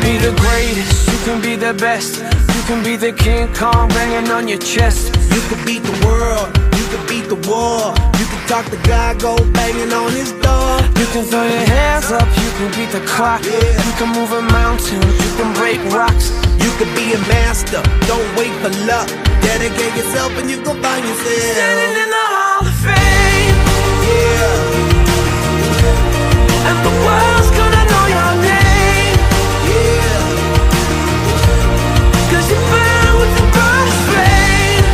be the greatest, you can be the best. You can be the King Kong banging on your chest. You can beat the world, you can beat the war. You can talk to God, go banging on his door. You can throw your hands up, you can beat the clock. You can move a mountain, you can break rocks. You can be a master, don't wait for luck. Dedicate yourself and you gon' find yourself standing in the Hall of Fame. Yeah. And the world's gonna know your name. Yeah. Cause you burn with the brightest flame.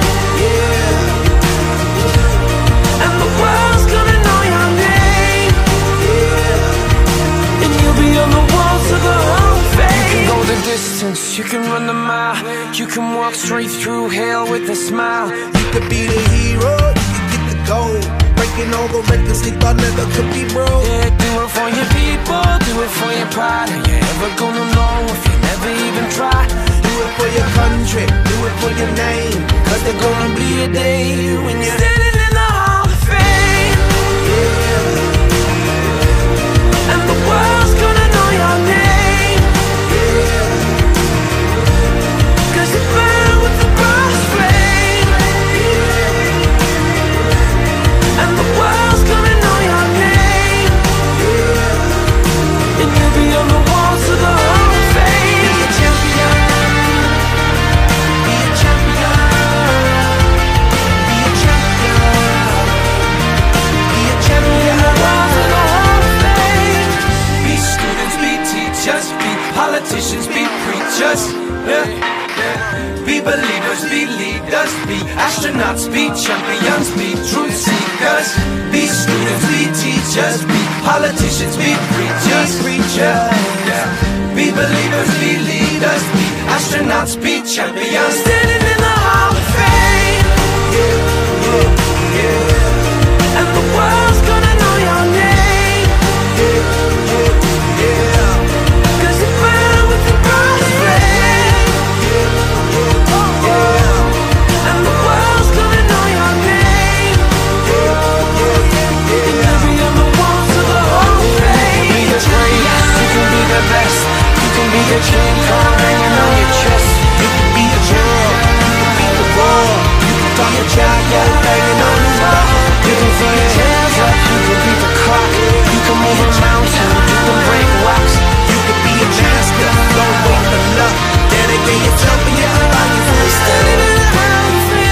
Yeah. And the world's gonna know your name. Yeah. And you'll be on the walls of the Hall of Fame. You can go the distance, you can run the mile. You can walk straight through hell with a smile. You could be the hero, you can get the gold. Breaking all the records they thought never could be broke. Yeah, do it for your people, do it for your pride. Are you ever gonna know if you never even try? Do it for your country, do it for your name. Cause there's gonna be a day when you're standing in the Hall of Fame. Yeah. And the world's gonna know your name. Yeah. Cause you burn with the brightest flame. Yeah. And the world's gonna know your name. Yeah. And you'll be on the walls of the Hall of Fame. Be a champion. Be a champion. Be a champion. Be a champion. On the walls of the Hall of Fame. Be students, be teachers, be politicians, be preachers. Yeah. Be believers, be leaders, be astronauts, be champions, be truth seekers. Be students, be teachers, be politicians, be preachers. Yeah. Be believers, be leaders, be astronauts, be champions. Standing in the Hall of Fame. Yeah. And the world's gonna know your name. Yeah. Cause you burn with the brightest flame. And the world's gonna know your name. And you'll be on the walls of the Hall of Fame. You can be the greatest, you can be the best. You can be the King Kong hanging on your chest. You can be a girl, you can beat the war. You can talk to child, go banging on his door. You can throw your hands up, you can beat the clock. You can move a mountain, you can break rocks. You can be a master, don't wait for luck. Dedicate yourself and you can find yourself Standing in the Hall of Fame.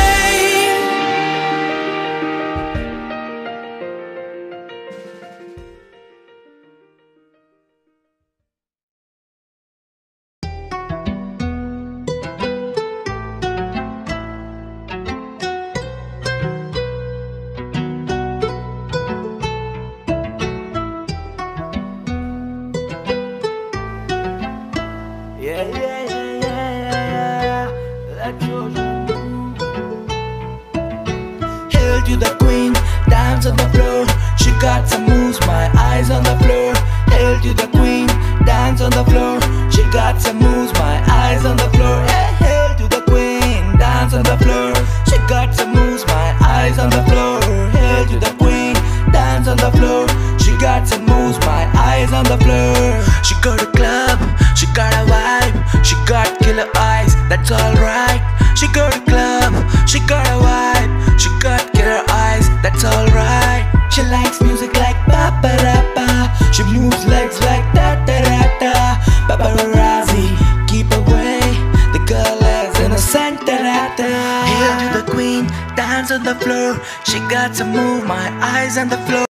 Hail to the queen, dance on the floor. She got some moves, my eyes on the floor. Hail to the queen, dance on the floor. She got some moves, my eyes on the floor. Hey, hail to the queen, dance on the floor. She got some moves, my eyes on the floor. Hail to the queen, dance on the floor. She got some moves, my eyes on the floor. She got a club, she got a vibe. She got killer eyes, that's alright. She got a club, she got a vibe. She got killer eyes, that's alright. She likes music like ba-ba-da-ba. She moves legs like da-da-da-da. Paparazzi, keep away. The girl is innocent, da-da-da. Hail to the queen, dance on the floor. She got to move, my eyes on the floor.